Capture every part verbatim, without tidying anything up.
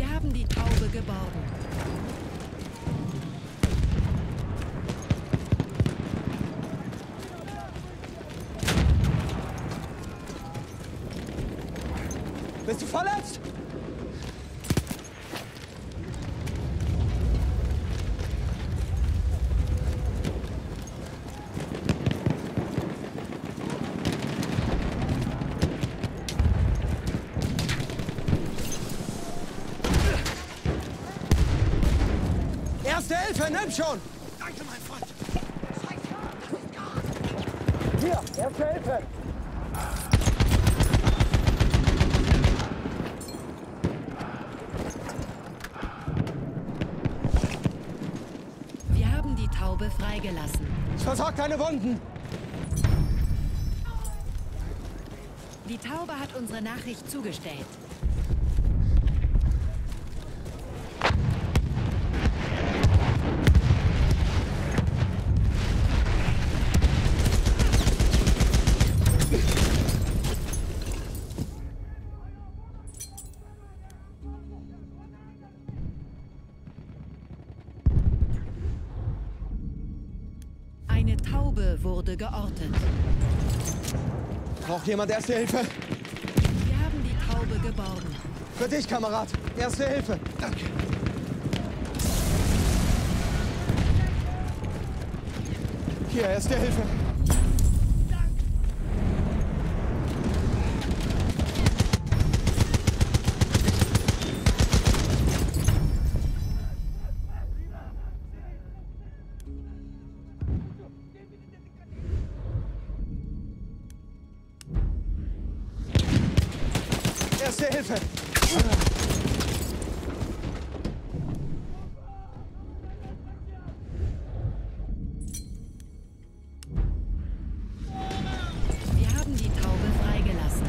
Wir haben die Taube geborgen. Bist du verletzt? Erste Hilfe, nimm schon! Danke, mein Freund! Hier, erste Hilfe! Wir haben die Taube freigelassen. Ich versorge deine Wunden! Die Taube hat unsere Nachricht zugestellt. Eine Taube wurde geortet. Braucht jemand Erste Hilfe? Wir haben die Taube geborgen. Für dich, Kamerad. Erste Hilfe. Danke. Hier, Erste Hilfe. Erste Hilfe! Wir haben die Taube freigelassen.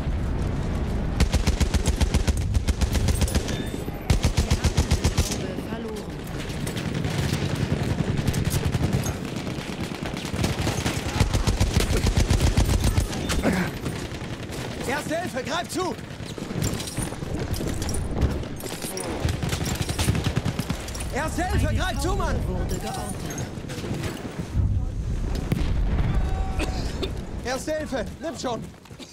Wir haben die Taube verloren. Erste Hilfe, greif zu! Erste Hilfe, Eine greif zu, Taube Mann! wurde geortet. Erste Hilfe, nimm schon!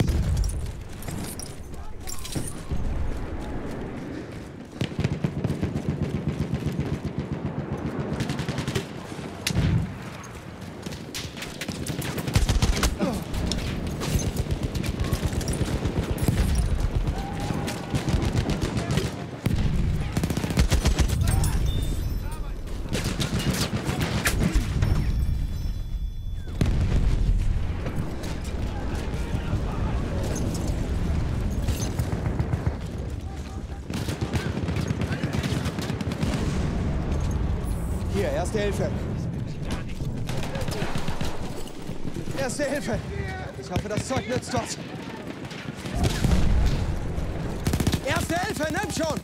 Hier, Erste Hilfe. Erste Hilfe. Ich hoffe, das Zeug nützt was. Erste Hilfe, nimm schon!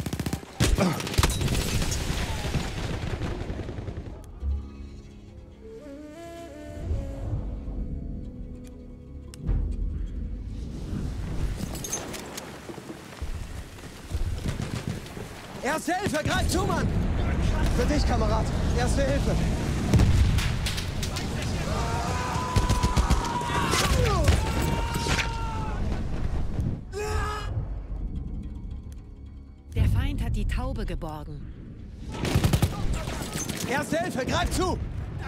Erste Hilfe, greif zu, Mann! Für dich, Kamerad. Erste Hilfe. Der Feind hat die Taube geborgen. Erste Hilfe, greif zu!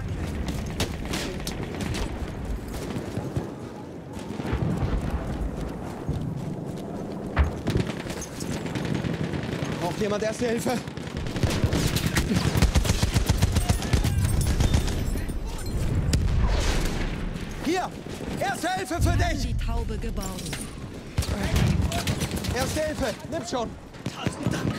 Braucht jemand Erste Hilfe? Hier! Erste Hilfe für Wir haben dich! die Taube geborgen. Erste Hilfe, nimm schon! Tausend Dank.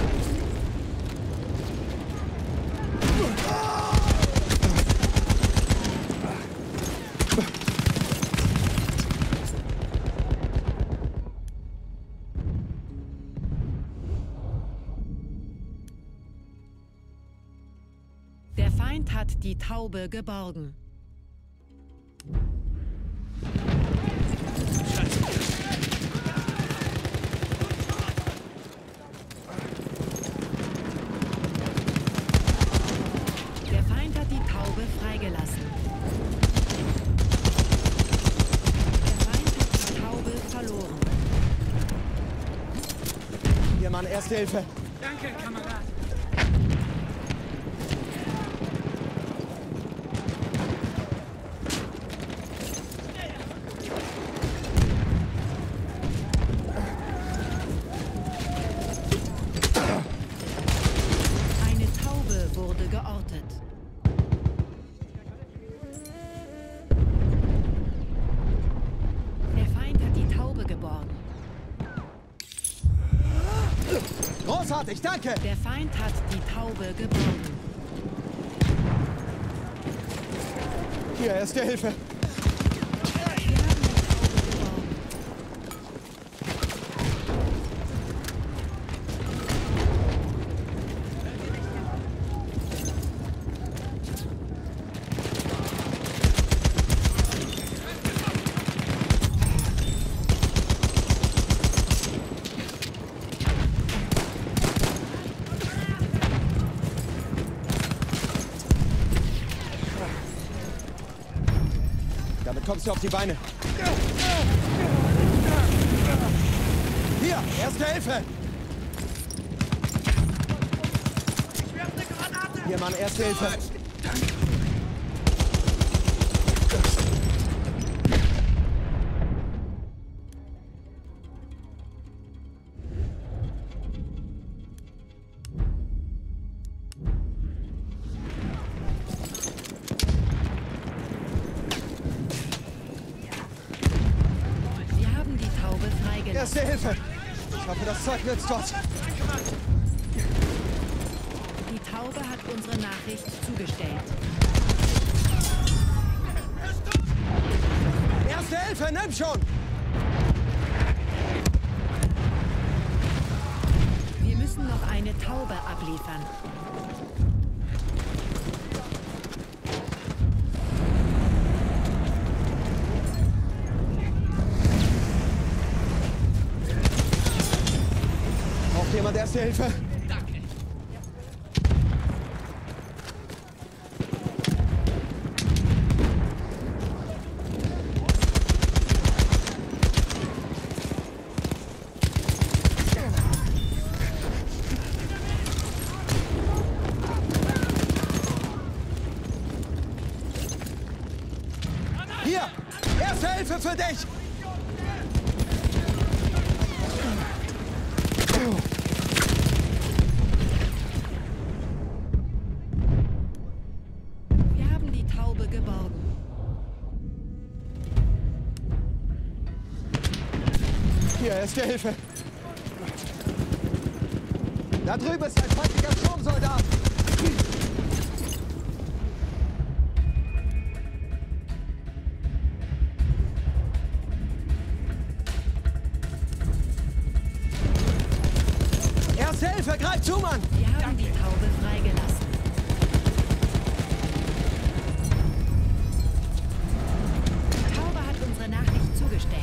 Der Feind hat die Taube geborgen. Erste Hilfe. Danke, Kamerad. Eine Taube wurde geortet. Der Feind hat die Taube geborgen. Großartig, danke. Der Feind hat die Taube geborgen. Hier, Erste Hilfe. Wir haben die Taube geborgen. Damit kommst du auf die Beine. Hier, Erste Hilfe. Ich werfe eine Granate. Hier, Mann, Erste Hilfe. Wir haben die Taube freigelassen. Erste Hilfe. Ich hoffe, das Zeug nützt was. Danke, Mann. Die Taube hat unsere Nachricht zugestellt. Erste Hilfe, nimm schon. Wir müssen noch eine Taube abliefern. Braucht jemand Erste Hilfe? Danke. Hier, Erste Hilfe für dich. Wir haben die Taube geborgen. Hier, Erste Hilfe. Da drüben ist ein feindlicher Sturmsoldat. Erste Hilfe, greif zu, Mann. Wir haben die Taube freigelassen. Die Taube hat unsere Nachricht zugestellt.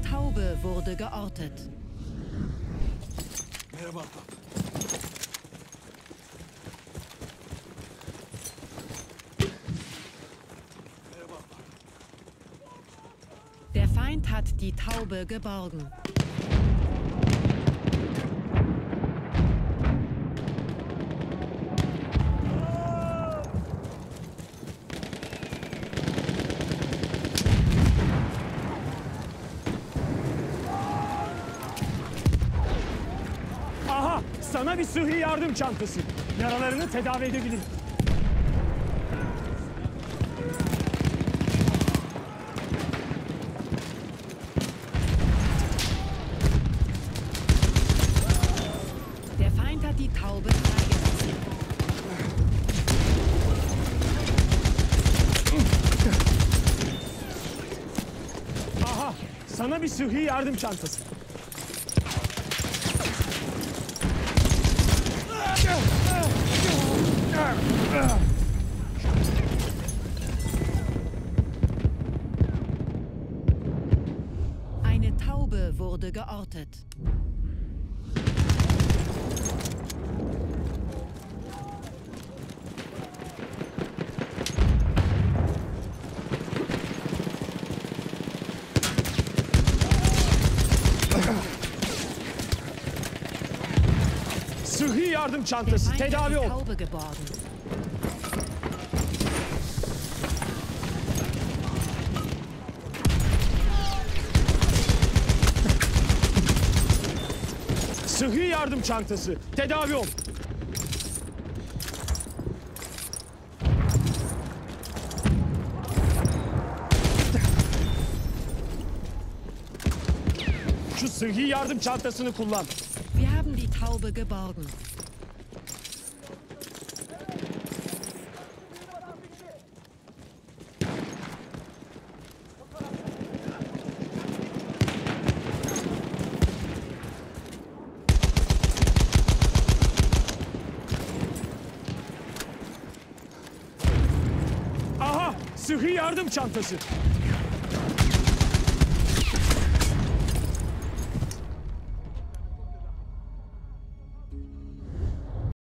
Taube wurde geortet. Merhaba. Der Feind hat die Taube geborgen. Aha! Sana bir sıhhi yardım çantası. Yaralarını tedavi edebilir. Der Feind hat die Taube freigelassen. Aha! Sana bir sıhhi yardım çantası. Eine Taube wurde geortet. Sıhhi yardım Der çantası. Feind hat Tedavi die ol. Taube geborgen. Sıhhi yardım çantası. Tedavi ol. Şu sıhhi yardım çantasını kullan. Wir haben die Taube geborgen. Aha! Sıhhi yardım çantası.